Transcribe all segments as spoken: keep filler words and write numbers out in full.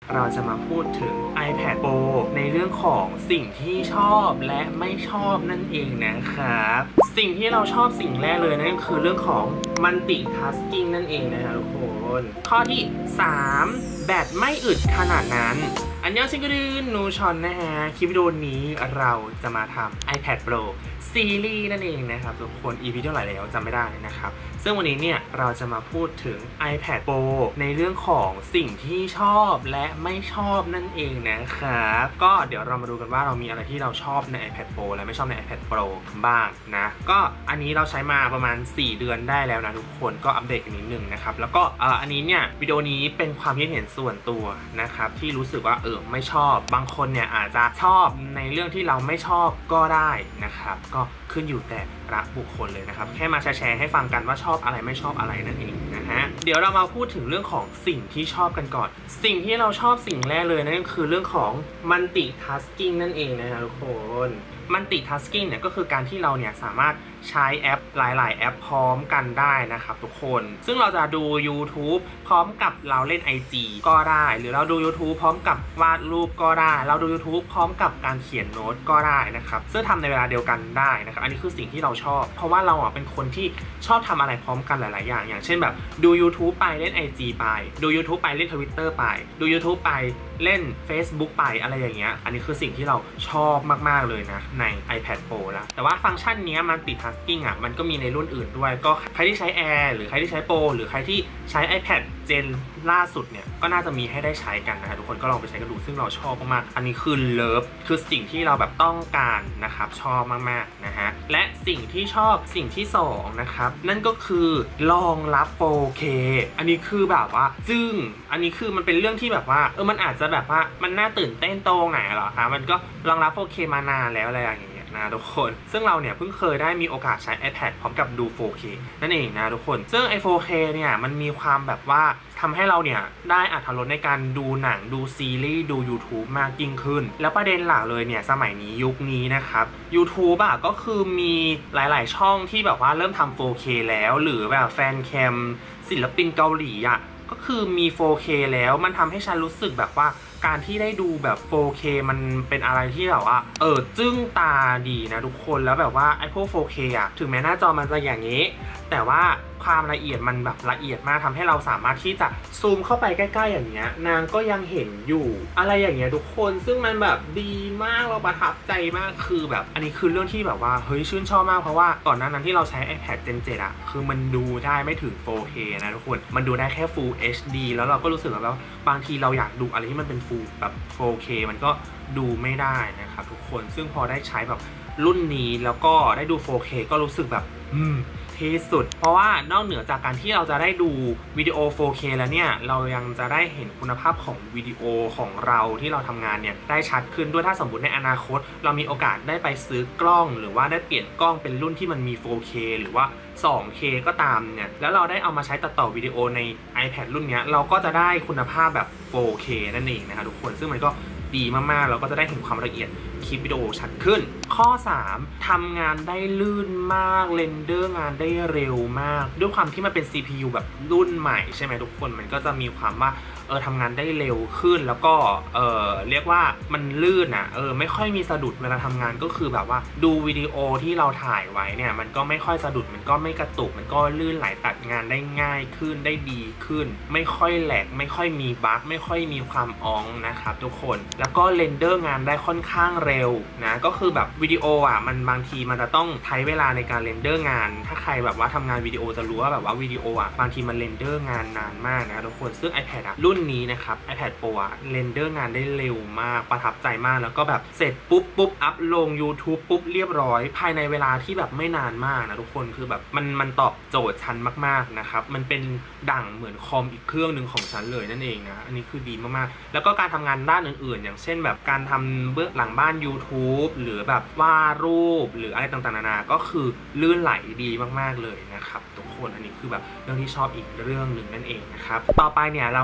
เราจะมาพูดถึง iPad Pro ในเรื่องของสิ่งที่ชอบและไม่ชอบนั่นเองนะครับสิ่งที่เราชอบสิ่งแรกเลยนั่นก็คือเรื่องของ Multitasking นั่นเองนะครับทุกคนข้อที่สามแบตไม่อึดขนาดนั้นอันยองชิงกรืนนูชอนนะฮะคลิปวิดีโอนี้เราจะมาทำ iPad Pro ซีรีส์นั่นเองนะครับทุกคน อี พี เท่าไหร่แล้วจำไม่ได้นะครับซึ่งวันนี้เนี่ยเราจะมาพูดถึง iPad Pro ในเรื่องของสิ่งที่ชอบและไม่ชอบนั่นเองนะครับก็เดี๋ยวเรามาดูกันว่าเรามีอะไรที่เราชอบใน iPad Pro และไม่ชอบใน iPad Pro บ้างนะก็อันนี้เราใช้มาประมาณสี่เดือนได้แล้วนะทุกคนก็อัปเดตกันนิดนึงนะครับแล้วก็อันนี้เนี่ยวิดีโอนี้เป็นความคิดเห็นส่วนตัวนะครับที่รู้สึกว่าเออไม่ชอบบางคนเนี่ยอาจจะชอบในเรื่องที่เราไม่ชอบก็ได้นะครับก็ขึ้นอยู่แต่ละบุคคลเลยนะครับแค่มาแชร์ให้ฟังกันว่าชอบอะไรไม่ชอบอะไรนั่นเองนะฮะเดี๋ยวเรามาพูดถึงเรื่องของสิ่งที่ชอบกันก่อนสิ่งที่เราชอบสิ่งแรกเลยนั่นก็คือเรื่องของ Multitasking นั่นเองนะครับทุกคน Multitasking เนี่ยก็คือการที่เราเนี่ยสามารถใช้แอปหลายๆแอปพร้อมกันได้นะครับทุกคนซึ่งเราจะดู YouTube พร้อมกับเราเล่น ไอ จี ก็ได้หรือเราดู YouTube พร้อมกับวาดรูปก็ได้เราดู YouTube พร้อมกับการเขียนโน้ตก็ได้นะครับซึ่งทำในเวลาเดียวกันได้นะครับอันนี้คือสิ่งที่เราชอบเพราะว่าเราอ่ะเป็นคนที่ชอบทำอะไรพร้อมกันหลายๆอย่างอย่างเช่นแบบดู YouTube ไปเล่น ไอ จี ไปดู YouTube ไปเล่น Twitter ไปดู YouTube ไปเล่น Facebook ไปอะไรอย่างเงี้ยอันนี้คือสิ่งที่เราชอบมากๆเลยนะใน iPad Pro แล้วแต่ว่าฟังก์ชันนี้มันติด Tasking อ่ะมันก็มีในรุ่นอื่นด้วยก็ใครที่ใช้ Air หรือใครที่ใช้ Pro หรือใครที่ใช้ iPad Gen ล่าสุดเนี่ยก็น่าจะมีให้ได้ใช้กันนะทุกคนก็ลองไปใช้กันดูซึ่งเราชอบมากๆอันนี้คือเลิฟคือสิ่งที่เราแบบต้องการนะครับชอบมากๆนะฮะและสิ่งที่ชอบสิ่งที่สองนะครับนั่นก็คือรองรับ โฟร์เค อันนี้คือแบบว่าจึ้งอันนี้คือมันเป็นเรื่องที่แบบว่าเออมันอาจจะแบบว่ามันน่าตื่นเต้นตรงไหนหรอคะมันก็รองรับ โฟร์เค มานานแล้วอะไรอย่างเงี้ยนะทุกคนซึ่งเราเนี่ยเพิ่งเคยได้มีโอกาสใช้ iPad พร้อมกับดู โฟร์เค นั่นเองนะทุกคนซึ่งไอ้ โฟร์เค เนี่ยมันมีความแบบว่าทำให้เราเนี่ยได้อรรถรสในการดูหนังดูซีรีส์ดู YouTube มากยิ่งขึ้นแล้วประเด็นหลักเลยเนี่ยสมัยนี้ยุคนี้นะครับ YouTube อ่ะก็คือมีหลายๆช่องที่แบบว่าเริ่มทำ โฟร์เค แล้วหรือแบบแฟนแคมศิลปินเกาหลีอ่ะก็คือมี โฟร์เค แล้วมันทำให้ฉันรู้สึกแบบว่าการที่ได้ดูแบบ โฟร์เค มันเป็นอะไรที่แบบว่าเออจึ้งตาดีนะทุกคนแล้วแบบว่าไอ้พวก โฟร์เค อ่ะถึงแม้หน้าจอมันจะอย่างนี้แต่ว่าความละเอียดมันแบบละเอียดมากทำให้เราสามารถที่จะซูมเข้าไปใกล้ๆอย่างเงี้ยนางก็ยังเห็นอยู่อะไรอย่างเงี้ยทุกคนซึ่งมันแบบดีมากเราประทับใจมากคือแบบอันนี้คือเรื่องที่แบบว่าเฮ้ยชื่นชอบมากเพราะว่าก่อนหน้านั้นที่เราใช้ iPad Gen เจ็ดอะคือมันดูได้ไม่ถึง โฟร์เค นะทุกคนมันดูได้แค่ Full เอช ดี แล้วเราก็รู้สึกว่าบางทีเราอยากดูอะไรที่มันเป็น Full แบบ โฟร์เค มันก็ดูไม่ได้นะครับทุกคนซึ่งพอได้ใช้แบบรุ่นนี้แล้วก็ได้ดู โฟร์เค ก็รู้สึกแบบอืมที่สุดเพราะว่านอกเหนือจากการที่เราจะได้ดูวิดีโอ โฟร์เค แล้วเนี่ยเรายังจะได้เห็นคุณภาพของวิดีโอของเราที่เราทำงานเนี่ยได้ชัดขึ้นด้วยถ้าสมมติในอนาคตเรามีโอกาสได้ไปซื้อกล้องหรือว่าได้เปลี่ยนกล้องเป็นรุ่นที่มันมี โฟร์เค หรือว่า ทูเค ก็ตามเนี่ยแล้วเราได้เอามาใช้ตัดต่อวิดีโอใน iPad รุ่นนี้เราก็จะได้คุณภาพแบบ โฟร์เค นั่นเองนะครับทุกคนซึ่งมันก็ดีมากๆเราก็จะได้เห็นความละเอียดคลิปวิดีโอชัดขึ้นข้อสามทำงานได้ลื่นมากเรนเดอร์งานได้เร็วมากด้วยความที่มันเป็น ซี พี ยู แบบรุ่นใหม่ใช่ไหมทุกคนมันก็จะมีความว่าเออทำงานได้เร็วขึ้นแล้วก็เออเรียกว่ามันลื่นอ่ะเออไม่ค่อยมีสะดุดเวลาทำงานก็คือแบบว่าดูวิดีโอที่เราถ่ายไว้เนี่ยมันก็ไม่ค่อยสะดุดมันก็ไม่กระตุกมันก็ลื่นไหลตัดงานได้ง่ายขึ้นได้ดีขึ้นไม่ค่อยแหลกไม่ค่อยมีบั๊กไม่ค่อยมีความอ้องนะครับทุกคนแล้วก็เรนเดอร์งานได้ค่อนข้างเร็วนะก็คือแบบวิดีโออ่ะมันบางทีมันจะต้องใช้เวลาในการเรนเดอร์งานถ้าใครแบบว่าทำงานวิดีโอจะรู้ว่าแบบว่าวิดีโออ่ะบางทีมันเรนเดอร์งานนานมากนะทุกคนซึ่ง iPad อ่ะรุ่นนี้นะครับ iPad Pro อ่ะเรนเดอร์งานได้เร็วมากประทับใจมากแล้วก็แบบเสร็จปุ๊บปุ๊บอัพลง YouTube ปุ๊บเรียบร้อยภายในเวลาที่แบบไม่นานมากนะทุกคนคือแบบมันมันตอบโจทย์ฉันมากๆนะครับมันเป็นดั่งเหมือนคอมอีกเครื่องหนึ่งของฉันเลยนั่นเองนะอันนี้คือดีมากๆแล้วก็การทำงานด้านอื่นๆอย่างเช่นแบบการทำเบื้องหลังบ้าน YouTube หรือแบบวาดรูปหรืออะไรต่างๆนานาก็คือลื่นไหลดีมากๆเลยนะครับทุกคนอันนี้คือแบบเรื่องที่ชอบอีกเรื่องหนึ่งนั่นเองนะครับต่อไปเนี่ยเรามาพูด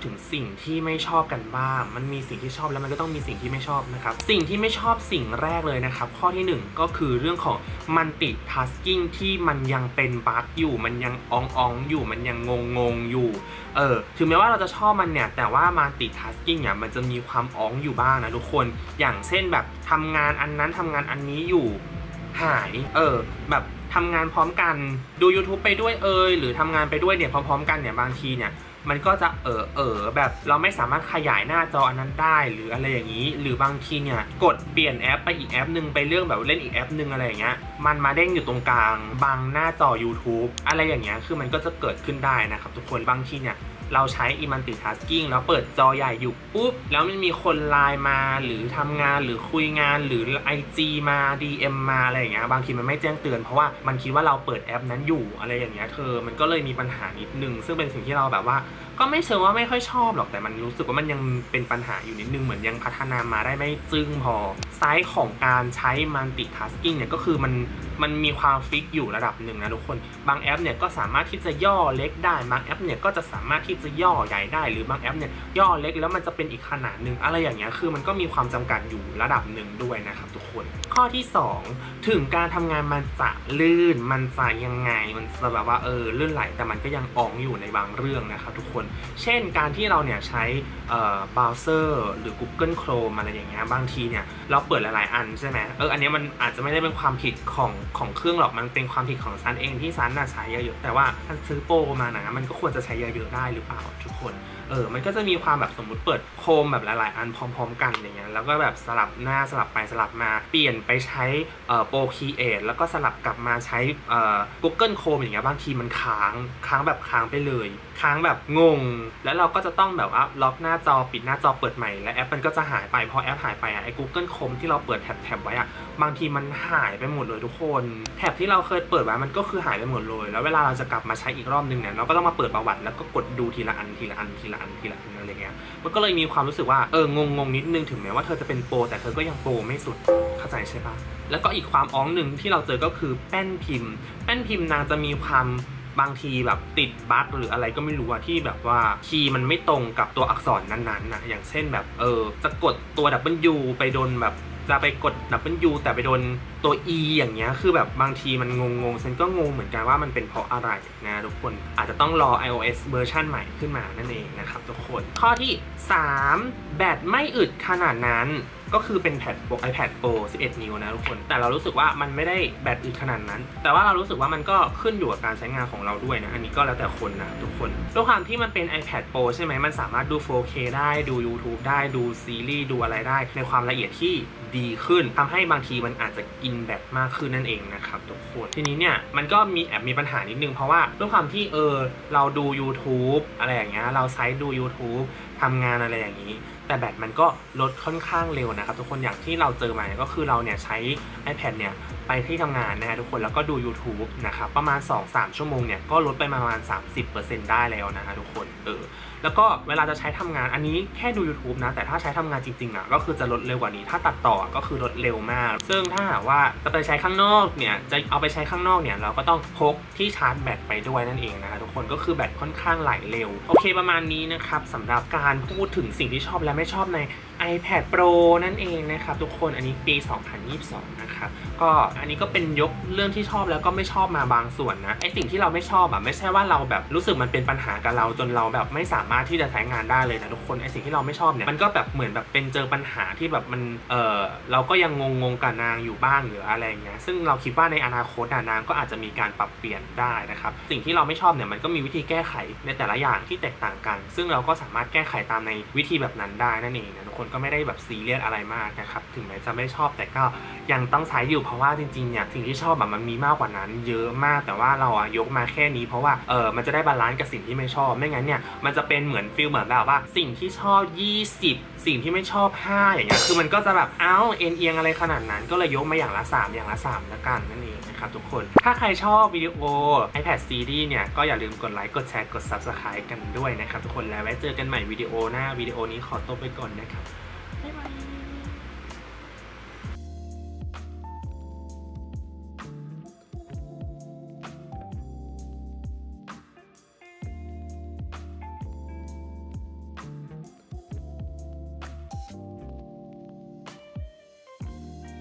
ถึงสิ่งที่ไม่ชอบกันบ้างมันมีสิ่งที่ชอบแล้วมันก็ต้องมีสิ่งที่ไม่ชอบนะครับสิ่งที่ไม่ชอบสิ่งแรกเลยนะครับข้อที่หนึ่งก็คือเรื่องของ multitasking ที่มันยังเป็นบั๊กอยู่มันยังอ่องๆอยู่มันยังงงๆอยู่เออถึงแม้ว่าเราจะชอบมันเนี่ยแต่ว่า multitasking เนี่ยมันจะมีความอ่องอยู่บ้างนะทุกคนอย่างเช่นแบบทำงานอันนั้นทำงานอันนี้อยู่หายเออแบบทำงานพร้อมกันดู YouTube ไปด้วยเอยหรือทำงานไปด้วยเนี่ยพร้อมๆกันเนี่ยบางทีเนี่ยมันก็จะเออเออแบบเราไม่สามารถขยายหน้าจออันนั้นได้หรืออะไรอย่างนี้หรือบางทีเนี่ยกดเปลี่ยนแอปไปอีกแอปหนึ่งไปเรื่องแบบเล่นอีกแอปหนึ่งอะไรอย่างเงี้ยมันมาเด้งอยู่ตรงกลางบังหน้าจอ YouTube อะไรอย่างเงี้ยคือมันก็จะเกิดขึ้นได้นะครับทุกคนบางทีเนี่ยเราใช้ multitasking แล้วเปิดจอใหญ่อยู่ปุ๊บแล้วมันมีคนไลน์มาหรือทำงานหรือคุยงานหรือ ไอ จี มา ดี เอ็ม มาอะไรอย่างเงี้ยบางทีมันไม่แจ้งเตือนเพราะว่ามันคิดว่าเราเปิดแอปนั้นอยู่อะไรอย่างเงี้ยเธอมันก็เลยมีปัญหานิดนึงซึ่งเป็นสิ่งที่เราแบบว่าก็ไม่เชิงว่าไม่ค่อยชอบหรอกแต่มันรู้สึกว่ามันยังเป็นปัญหาอยู่นิดนึงเหมือนยังพัฒนามาได้ไม่จึ้งพอไซส์ของการใช้ multitasking เนี่ยก็คือมันมันมีความฟิกอยู่ระดับหนึ่งนะทุกคนบางแอปเนี่ยก็สามารถที่จะย่อเล็กได้บางแอปเนี่ยก็จะสามารถที่จะย่อใหญ่ได้หรือบางแอปเนี่ยย่อเล็กแล้วมันจะเป็นอีกขนาดหนึ่งอะไรอย่างเงี้ยคือมันก็มีความจำกัดอยู่ระดับหนึ่งด้วยนะครับทุกคนข้อที่สองถึงการทำงานมันจะลื่นมันจะยังไงมันจะแบบว่าเออลื่นไหลแต่มันก็ยังอ่องอยู่ในบางเรื่องนะครับทุกคนเช่นการที่เราเนี่ยใช้เอ่อ browser หรือ Google Chrome อะไรอย่างเงี้ยบางทีเนี่ยเราเปิดหลายๆอันใช่ไหมเอออันนี้มันอาจจะไม่ได้เป็นความผิดของของเครื่องหรอกมันเป็นความผิดของซันเองที่ซันน่ะใช้เยอะๆแต่ว่าซันซื้อโปรมานะมันก็ควรจะใช้เยอะๆได้หรือเปล่าทุกคนเออมันก็จะมีความแบบสมมุติเปิดโคมแบบหลายๆอันพร้อมๆกันอย่างเงี้ยแล้วก็แบบสลับหน้าสลับไปสลับมาเปลี่ยนไปใช้เอ่อ Procreate แล้วก็สลับกลับมาใช้เอ่อ Google Chrome อย่างเงี้ยบางทีมันค้างค้างแบบค้างไปเลยค้างแบบงงแล้วเราก็จะต้องแบบว่าล็อกหน้าจอปิดหน้าจอเปิดใหม่และแอปมันก็จะหายไปพอแอปหายไปอ่ะไอ้ Google Chrome ที่เราเปิดแท็บๆไว้อ่ะบางทีมันหายไปหมดเลยทุกคนแท็บที่เราเคยเปิดไว้มันก็คือหายไปหมดเลยแล้วเวลาเราจะกลับมาใช้อีกรอบนึงเนี่ยเราก็ต้องมาเปิดประวัติแล้วก็กดดูทีละอันทีละอันทีละอันทีละอันอะไรเงี้ยมันก็เลยมีความรู้สึกว่าเอองงงนิดนึงถึงแม้ว่าเธอจะเป็นโปรแต่เธอก็ยังโปรไม่สุดเข้าใจใช่ปะแล้วก็อีกความอ้องหนึ่งที่เราเจอก็คือแป้นพิมพ์แป้นพิมพ์นางจะมีความบางทีแบบติดบั๊กหรืออะไรก็ไม่รู้อะที่แบบว่าคีย์มันไม่ตรงกับตัวอักษรนั้นๆนะอย่างเช่นแบบเออจะกดตัว ดับเบิลยู ไปโดนแบบจะไปกด ดับเบิลยู แต่ไปโดนตัว E อย่างเงี้ยคือแบบบางทีมันงงๆฉันก็งงเหมือนกันว่ามันเป็นเพราะอะไรนะทุกคนอาจจะต้องรอ iOS เวอร์ชันใหม่ขึ้นมานั่นเองนะครับทุกคนข้อที่สามแบตไม่อึดขนาดนั้นก็คือเป็นแพด iPad Pro สิบเอ็ด นิ้วนะทุกคนแต่เรารู้สึกว่ามันไม่ได้แบตอึดขนาดนั้นแต่ว่าเรารู้สึกว่ามันก็ขึ้นอยู่กับการใช้งานของเราด้วยนะอันนี้ก็แล้วแต่คนนะทุกคนด้วยความที่มันเป็น iPad Pro ใช่ไหมมันสามารถดู โฟร์เค ได้ดู YouTube ได้ดูซีรีส์ดูอะไรได้ในความละเอียดที่ดีขึ้นทำให้บางทีมันอาจจะกินแบตมากขึ้นนั่นเองนะครับทุกคนทีนี้เนี่ยมันก็มีแอบมีปัญหานิดนึงเพราะว่าด้วยความที่เออเราดู YouTube อะไรอย่างเงี้ยเราใช้ดู YouTube ทำงานอะไรอย่างนี้แต่แบตมันก็ลดค่อนข้างเร็วนะครับทุกคนอย่างที่เราเจอมาก็คือเราเนี่ยใช้ iPad เนี่ยไปที่ทำงานนะทุกคนแล้วก็ดู YouTube นะครับประมาณ สองถึงสาม ชั่วโมงเนี่ยก็ลดไปประมาณ สามสิบเปอร์เซ็นต์ ได้แล้วนะฮะทุกคนเออแล้วก็เวลาจะใช้ทำงานอันนี้แค่ดู YouTube นะแต่ถ้าใช้ทำงานจริงๆอ่ะก็คือจะลดเร็วกว่านี้ถ้าตัดต่อก็คือลดเร็วมากซึ่งถ้าหากว่าจะไปใช้ข้างนอกเนี่ยจะเอาไปใช้ข้างนอกเนี่ยเราก็ต้องพกที่ชาร์จแบตไปด้วยนั่นเองนะฮะทุกคนก็คือแบตค่อนข้างไหลเร็วโอเคประมาณนี้นะครับสำหรับการพูดถึงสิ่งที่ชอบและไม่ชอบใน iPad Pro นั่นเองนะครับทุกคนอันนี้ปี สองพันยี่สิบสอง นะครับก็อันนี้ก็เป็นยกเรื่องที่ชอบแล้วก็ไม่ชอบมาบางส่วนนะไอสิ่งที่เราไม่ชอบอ่ะไม่ใช่ว่าเราแบบรู้สึกมันเป็นปัญหากับเราจนเราแบบไม่สามารถที่จะใช้งานได้เลยนะทุกคนไอสิ่งที่เราไม่ชอบเนี่ยมันก็แบบเหมือนแบบเป็นเจอปัญหาที่แบบมันเออเราก็ยังงงๆกับนางอยู่บ้างหรืออะไรเงี้ยซึ่งเราคิดว่าในอนาคตนางก็อาจจะมีการปรับเปลี่ยนได้นะครับสิ่งที่เราไม่ชอบเนี่ยมันก็มีวิธีแก้ไขในแต่ละอย่างที่แตกต่างกันซึ่งเราก็สามารถแก้ไขตามในวิธีแบบนั้นได้นั่นเองนะทุกคนก็ไม่ได้แบบซีเรียสอะไรมากนะครับถึงแม้จะไม่ชอบแต่ก็ยังต้องใช้อยู่เพราะว่าจริงๆเนี่ยสิ่งที่ชอบแบบมันมีมากกว่านั้นเยอะมากแต่ว่าเราอะยกมาแค่นี้เพราะว่าเออมันจะได้บาลานซ์กับสิ่งที่ไม่ชอบไม่งั้นเนี่ยมันจะเป็นเหมือนฟีลเหมือนแบบว่าสิ่งที่ชอบยี่สิบสิ่งที่ไม่ชอบห้าอย่างเงี้ยคือมันก็จะแบบเอ้าเอ็นเอียงอะไรขนาดนั้นก็เลยยกมาอย่างละสามอย่างละสามละกันนั่นเองนะครับทุกคนถ้าใครชอบวิดีโอ iPad Series เนี่ยก็อย่าลืมกดไลค์กดแชร์กด Subscribe กันด้วยนะครับทุกคนแล้วไว้เจอกันใหม่วิดีโอหน้าวิดีโอนี้ขอตัวไปก่อนนะครับ